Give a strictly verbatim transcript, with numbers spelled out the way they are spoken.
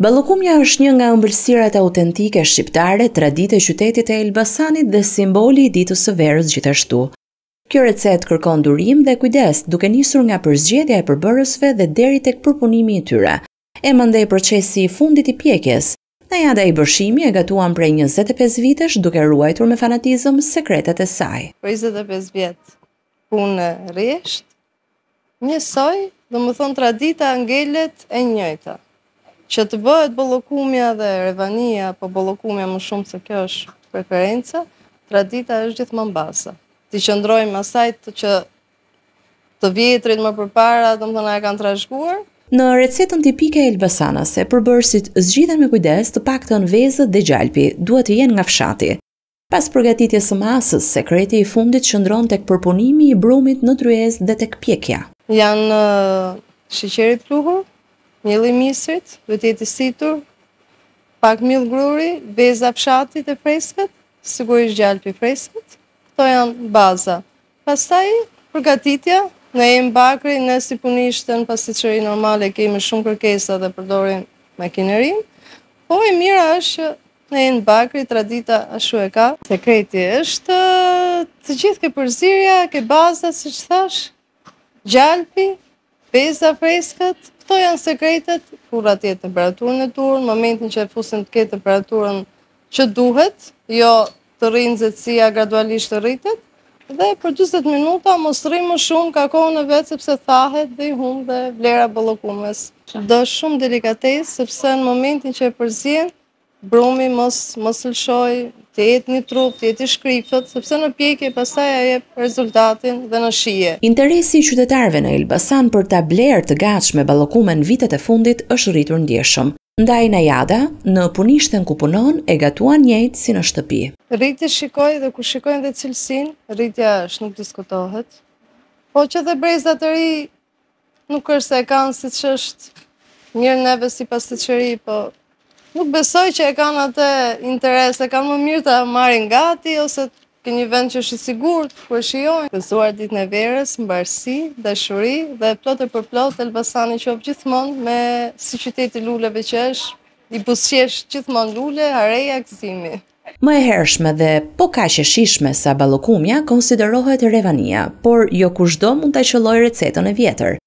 Ballokumja është një nga ëmbëlsirat autentike shqiptare, traditë e qytetit e Elbasanit dhe simboli i ditës së verës gjithashtu. Kjo recetë kërkon durim dhe kujdes, duke nisur nga përzgjedhja e përbërësve dhe deri tek përpunimi i tyre. E mandej procesi i fundit i pjekjes. Najada i bërshimi e gatuan prej njëzet e pesë vitesh duke ruajtur me fanatizëm sekretet e saj. Për njëzet e pesë vjet punë rresht, njësoj, do më thonë tradita ngelet e njëjta. Që të bëhet bollokumja dhe revania, po bollokumja më shumë se kjo është preferenca, tradita është gjithmonë baza. Ti qëndrojmë asaj të që të vjetrit më përpara, do më thonë e kanë trashëguar. Në recetën tipike e elbasanase, përbërësit zgjidhen me kujdes të paktën vezët dhe gjalpi, duhet të jenë nga fshati. Pas përgatitjes së masës, sekreti i fundit qëndron tek përpunimi i brumit në tryezë dhe tek pjekja. Janë uh, sheqeri pluhur, mielli i misrit, duhet jetë i situr, pak miell gruri, veza fshatit e freskët, sigurisht gjalpi i freskët. Këto janë baza. Pastaj përgatitja, ne jemi bakri, ne si punishtën pasticëri normale kemi shumë kërkesa dhe përdorim makinerin, po e mira është që ne jemi bakri, tradita ashtu e ka. Sekreti është të gjithë ke përzierja, ke baza, siç thash, gjalpi, veza freskët. Këto janë sekretet, kur atje temperaturën e turën, momentin që e fusin të ketë temperaturën që duhet, jo të rrinë nxehtësia gradualisht të rritet, dhe për njëzet minuta mos rri më shumë ka kohën e vet sepse thahet dhe i humb dhe vlera bollokumes. Do shumë delikatesë sepse në momentin që e përzien, brumi mos mos lëshoj, të jetë një trup, të jetë i shkrifët, sepse në pjekje pastaj ai jep rezultatin dhe në shije. Interesi i qytetarëve në Elbasan për ta blerë të gatshme ballokumen në vitet e fundit është rritur ndjeshëm. Ndaj Najada, në punishten ku punon, e gatuan njëjtë si në shtëpi. Rritje shikoj dhe ku shikojnë dhe cilësinë, rritja është nuk diskutohet. Po që dhe brezat e ri nuk është se e kanë siç është mirë neve si pasticëri, po nuk besoj që e kanë atë interes, e kanë më mirë të marrin gati, ose ke një vend që është i sigurt, ku e shijojnë. Gëzuar ditën e verës, mbarësi, dashuri dhe plot e përplot Elbasani qoftë gjithmonë me si qyteti luleve që është, i buzëqesh gjithmonë lule, hareja, gëzimi. Më e hershme dhe po kaq e shijshme sa ballokumja konsiderohet revania, por jo kushdo mund ta qellojë recetën e vjetër.